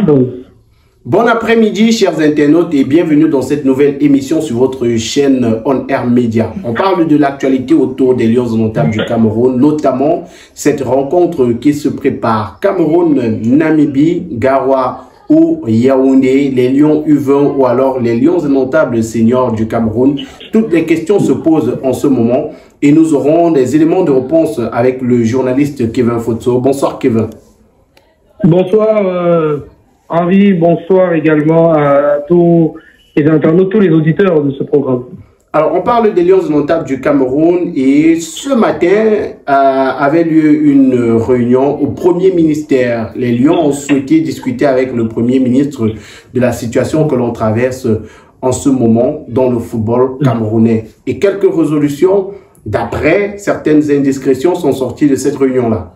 Bon après-midi, chers internautes, et bienvenue dans cette nouvelle émission sur votre chaîne On Air Media. On parle de l'actualité autour des Lions indomptables du Cameroun, notamment cette rencontre qui se prépare. Cameroun-Namibie, Garoua ou Yaoundé, les Lions U20 ou alors les Lions indomptables seniors du Cameroun. Toutes les questions se posent en ce moment et nous aurons des éléments de réponse avec le journaliste Kevin Fotso. Bonsoir Kevin. Bonsoir Henri, bonsoir également à tous les internautes, tous les auditeurs de ce programme. Alors, on parle des Lions indomptables du Cameroun et ce matin avait lieu une réunion au Premier ministère. Les Lions ont souhaité discuter avec le Premier ministre de la situation que l'on traverse en ce moment dans le football camerounais. Et quelques résolutions, d'après certaines indiscrétions, sont sorties de cette réunion-là.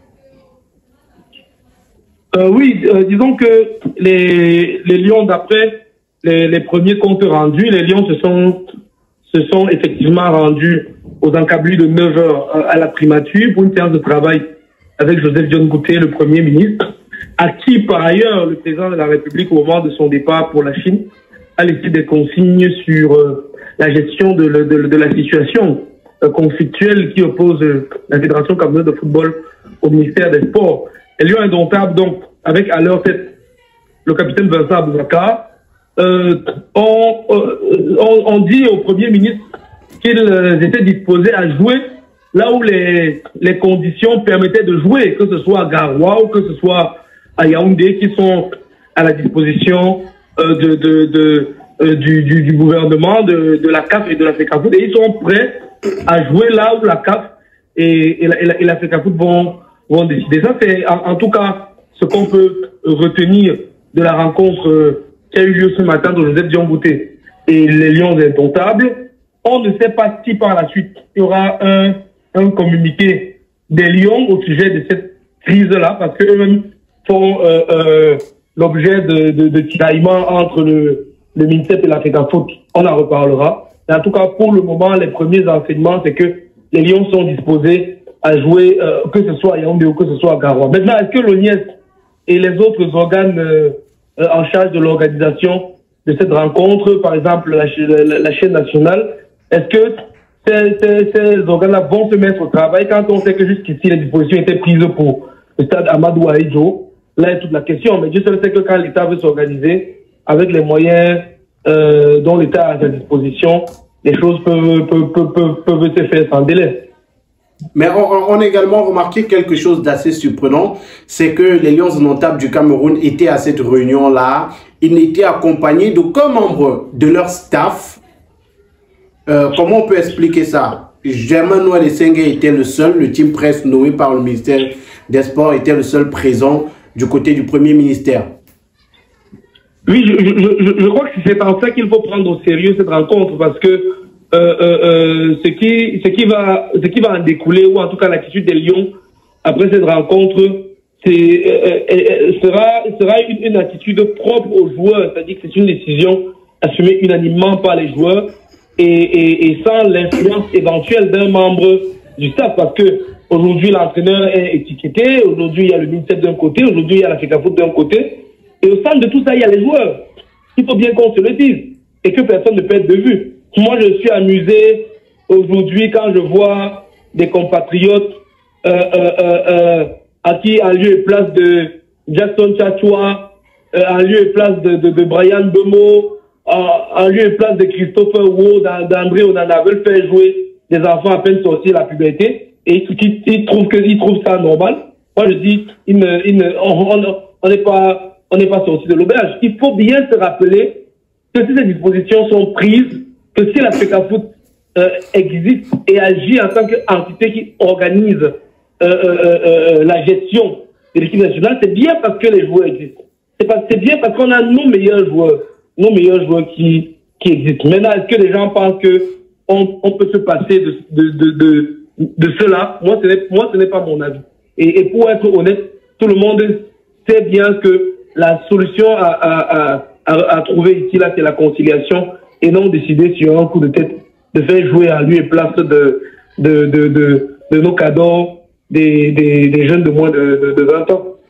Oui, disons que les Lions, d'après les premiers comptes rendus, les Lions se sont effectivement rendus aux encablures de 9 heures à la primature pour une séance de travail avec Joseph John Gouté, le Premier ministre, à qui, par ailleurs, le président de la République, au moment de son départ pour la Chine, a laissé des consignes sur la gestion de la situation conflictuelle qui oppose la Fédération camerounaise de football au ministère des Sports. Les Lions indomptables, donc, avec à leur tête le capitaine Vincent Aboubakar, on dit au Premier ministre qu'ils étaient disposés à jouer là où les conditions permettaient de jouer, que ce soit à Garoua ou que ce soit à Yaoundé, qui sont à la disposition du gouvernement, de la CAF et de la FECAFOOT, et ils sont prêts à jouer là où la CAF et la FECAFOOT vont décider. Ça, c'est en tout cas ce qu'on peut retenir de la rencontre qui a eu lieu ce matin de Joseph John Gouté et les Lions indomptables. On ne sait pas si par la suite il y aura un communiqué des Lions au sujet de cette crise-là, parce qu'eux-mêmes font l'objet de tiraillements entre le MINSEP et la FECAFOOT. On en reparlera. Mais en tout cas, pour le moment, les premiers enseignements, c'est que les Lions sont disposés à jouer, que ce soit à Yaoundé ou que ce soit à Garoua. Maintenant, est-ce que l'ONIES et les autres organes en charge de l'organisation de cette rencontre, par exemple la chaîne nationale, est-ce que ces organes-là vont se mettre au travail quand on sait que jusqu'ici les dispositions étaient prises pour le stade Amadou Ahidjo? Là est toute la question, mais Dieu seul sait que quand l'État veut s'organiser avec les moyens dont l'État a à sa disposition, les choses peuvent se faire sans délai. Mais on a également remarqué quelque chose d'assez surprenant, c'est que les Lions indomptables du Cameroun étaient à cette réunion-là. Ils n'étaient accompagnés d'aucun membre de leur staff. Comment on peut expliquer ça? Germain Noël Essengue était le seul, le team presse nommé par le ministère des Sports était le seul présent du côté du Premier ministère. Oui, je crois que c'est en ça qu'il faut prendre au sérieux cette rencontre, parce que ce qui va en découler, ou en tout cas l'attitude des Lions après cette rencontre, sera une attitude propre aux joueurs, c'est-à-dire que c'est une décision assumée unanimement par les joueurs et sans l'influence éventuelle d'un membre du staff, parce que aujourd'hui l'entraîneur est étiqueté, aujourd'hui il y a le MINSEP d'un côté, aujourd'hui il y a la FECAFOOT d'un côté, et au centre de tout ça il y a les joueurs. Il faut bien qu'on se le dise et que personne ne perde de vue. Moi, je suis amusé aujourd'hui quand je vois des compatriotes à qui, en lieu et place de Jackson Tchatchoua, en lieu et place de Brian Bemo, en lieu et place de Christopher Wo, d'André Onana, veulent faire jouer des enfants à peine sortis de la puberté, et ils trouvent ça normal. Moi, je dis, on n'est pas sorti de l'auberge. Il faut bien se rappeler que si ces dispositions sont prises, que si la FECAFOOT existe et agit en tant qu'entité qui organise la gestion de l'équipe nationale, c'est bien parce que les joueurs existent. C'est bien parce qu'on a nos meilleurs joueurs qui existent. Maintenant, est-ce que les gens pensent qu'on peut se passer de cela? Moi, ce n'est pas mon avis. Et pour être honnête, tout le monde sait bien que la solution à trouver ici, là, c'est la conciliation, et non décider sur un coup de tête de faire jouer à lui et place de nos cadors des jeunes de moins de 20 ans.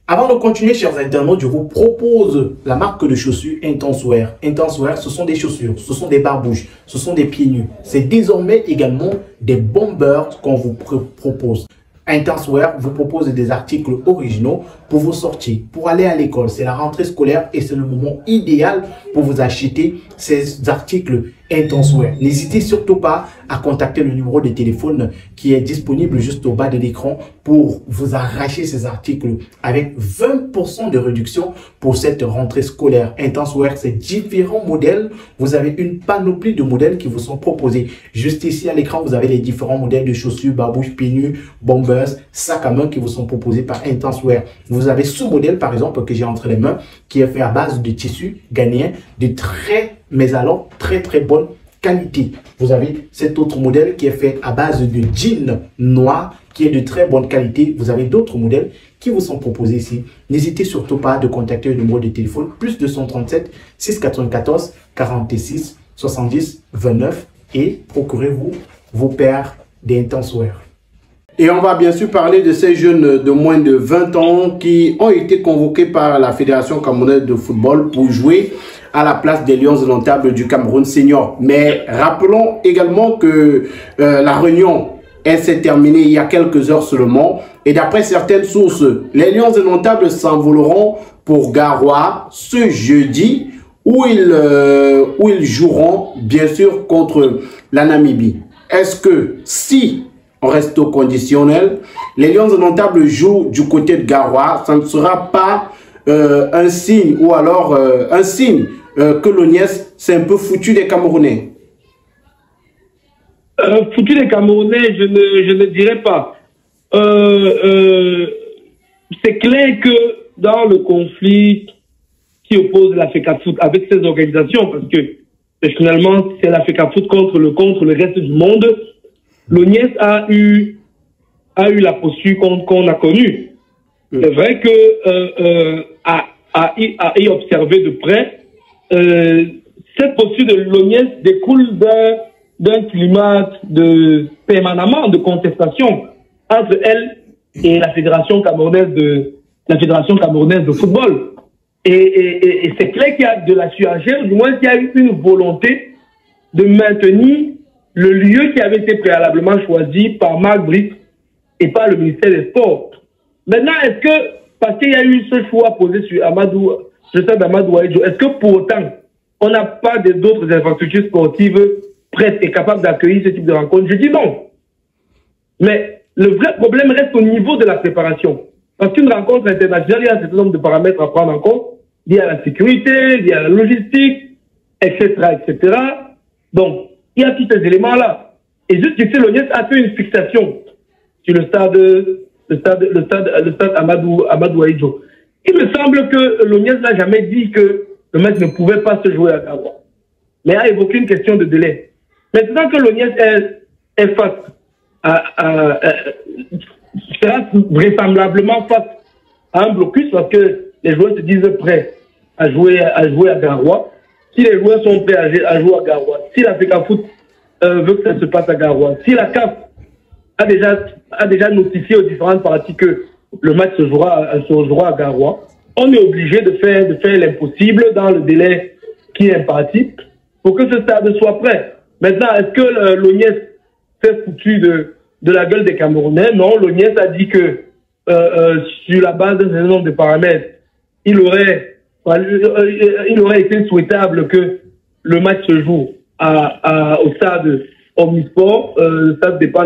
Avant de continuer, chers internautes, je vous propose la marque de chaussures Intenswear. Intenswear, ce sont des chaussures, ce sont des barbouches, ce sont des pieds nus. C'est désormais également des bombers qu'on vous propose. Intenswear vous propose des articles originaux pour vos sorties, pour aller à l'école. C'est la rentrée scolaire et c'est le moment idéal pour vous acheter ces articles Intenswear. N'hésitez surtout pas à contacter le numéro de téléphone qui est disponible juste au bas de l'écran pour vous arracher ces articles avec 20% de réduction pour cette rentrée scolaire. Intenswear, c'est différents modèles. Vous avez une panoplie de modèles qui vous sont proposés. Juste ici à l'écran, vous avez les différents modèles de chaussures, barbouches, pieds nus, bombers, sacs à main qui vous sont proposés par Intenswear. Vous avez ce modèle, par exemple, que j'ai entre les mains, qui est fait à base de tissu ghanéen, de très bonne qualité. Vous avez cet autre modèle qui est fait à base de jean noir, qui est de très bonne qualité. Vous avez d'autres modèles qui vous sont proposés ici. N'hésitez surtout pas de contacter le numéro de téléphone plus 237 694 46 70 29 et procurez-vous vos paires d'Intenswear. Et on va bien sûr parler de ces jeunes de moins de 20 ans qui ont été convoqués par la Fédération camerounaise de football pour jouer à la place des Lions indomptables du Cameroun senior. Mais rappelons également que la réunion s'est terminée il y a quelques heures seulement. Et d'après certaines sources, les Lions indomptables s'envoleront pour Garoua ce jeudi où ils joueront bien sûr contre la Namibie. Est-ce que si on reste au conditionnel, les Lions indomptables jouent du côté de Garoua, ça ne sera pas un signe ou alors un signe que l'ONIES c'est un peu foutu des Camerounais? Foutu des Camerounais, je ne dirais pas. C'est clair que dans le conflit qui oppose la FECAFOOT avec ces organisations, parce que finalement c'est la FECAFOOT contre le reste du monde, l'ONIES a eu la posture qu'on a connue. C'est vrai que à y observer de près, cette posture de l'ONIES découle d'un climat permanemment de contestation entre elle et la Fédération camerounaise de football. Et c'est clair qu'il y a de la surenchère, du moins qu'il y a eu une volonté de maintenir le lieu qui avait été préalablement choisi par Marc Britt et par le ministère des Sports. Maintenant, est-ce que, parce qu'il y a eu ce choix posé sur le stade Amadou Ahidjo, est-ce que pour autant, on n'a pas d'autres infrastructures sportives prêtes et capables d'accueillir ce type de rencontre? Je dis non. Mais le vrai problème reste au niveau de la préparation. Parce qu'une rencontre internationale, il y a un certain nombre de paramètres à prendre en compte. Il y a la sécurité, il y a la logistique, etc., etc. Donc, il y a tous ces éléments-là. Et jusqu'ici, l'ONIES a fait une fixation sur le stade Amadou Ahidjo. Il me semble que l'ONIES n'a jamais dit que le match ne pouvait pas se jouer à Garoua, mais a évoqué une question de délai. Maintenant que l'ONIES est face sera vraisemblablement face à un blocus parce que les joueurs se disent prêts à jouer à Garoua. Si les joueurs sont prêts à jouer à Garoua, si la FECAFOOT veut que ça se passe à Garoua, si la CAF a déjà notifié aux différentes parties que le match se jouera à Garoua, on est obligé de faire l'impossible dans le délai qui est imparti pour que ce stade soit prêt. Maintenant, est-ce que l'ONIES s'est foutu de la gueule des Camerounais? Non, l'ONIES a dit que sur la base d'un certain nombre de paramètres, il aurait été souhaitable que le match se joue au stade Omnisport, le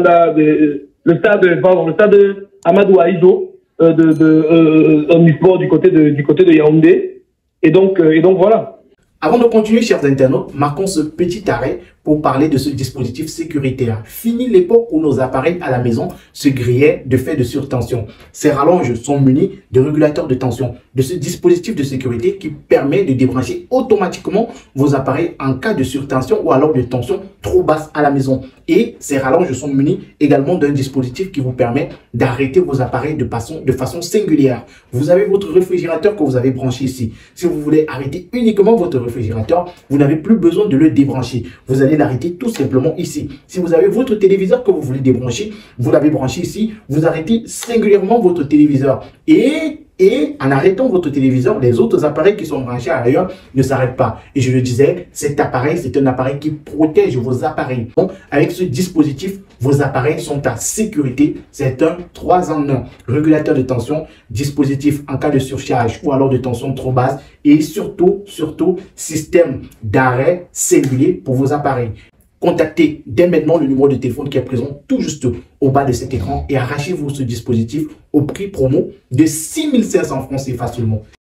stade Amadou Ahidjo Omnisport du côté de Yaoundé. Et donc voilà. Avant de continuer, chers internautes, marquons ce petit arrêt pour parler de ce dispositif sécuritaire. Fini l'époque où nos appareils à la maison se grillaient de fait de surtension. Ces rallonges sont munis de régulateurs de tension, de ce dispositif de sécurité qui permet de débrancher automatiquement vos appareils en cas de surtension ou alors de tension trop basse à la maison. Et ces rallonges sont munis également d'un dispositif qui vous permet d'arrêter vos appareils de façon singulière. Vous avez votre réfrigérateur que vous avez branché ici. Si vous voulez arrêter uniquement votre réfrigérateur, vous n'avez plus besoin de le débrancher. Vous allez l'arrêter tout simplement ici. Si vous avez votre téléviseur que vous voulez débrancher, vous l'avez branché ici, vous arrêtez singulièrement votre téléviseur. Et Et en arrêtant votre téléviseur, les autres appareils qui sont branchés ailleurs ne s'arrêtent pas. Et je le disais, cet appareil, c'est un appareil qui protège vos appareils. Donc, avec ce dispositif, vos appareils sont à sécurité. C'est un 3 en 1. Régulateur de tension, dispositif en cas de surcharge ou alors de tension trop basse. Et surtout, système d'arrêt singulier pour vos appareils. Contactez dès maintenant le numéro de téléphone qui est présent tout juste au bas de cet écran et arrachez-vous ce dispositif au prix promo de 6 500 francs CFA seulement.